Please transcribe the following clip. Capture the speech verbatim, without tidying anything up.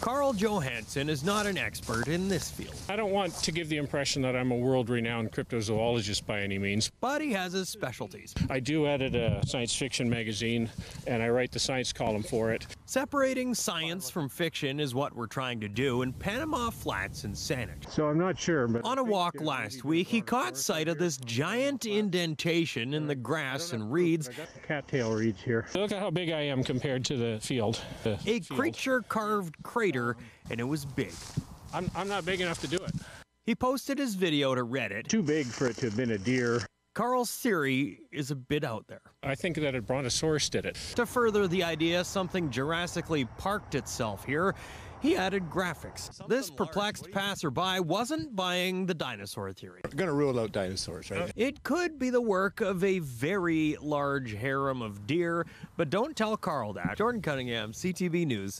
Carl Johanson is not an expert in this field. I don't want to give the impression that I'm a world-renowned cryptozoologist by any means. But he has his specialties. I do edit a science fiction magazine, and I write the science column for it. Separating science from fiction is what we're trying to do in Panama Flats in Saanich. So I'm not sure, but... On a walk last week, he caught sight of this giant indentation in the grass and reeds. Cattail reeds here. Look at how big I am compared to the field. The A field. creature-carved crater, and it was big. I'm, I'm not big enough to do it. He posted his video to Reddit. Too big for it to have been a deer. Carl's theory is a bit out there. I think that a Brontosaurus did it. To further the idea something Jurassically parked itself here, he added graphics. This perplexed passerby wasn't buying the dinosaur theory. We're going to rule out dinosaurs, right? It could be the work of a very large harem of deer, but don't tell Carl that. Jordon Cunningham, C T V News.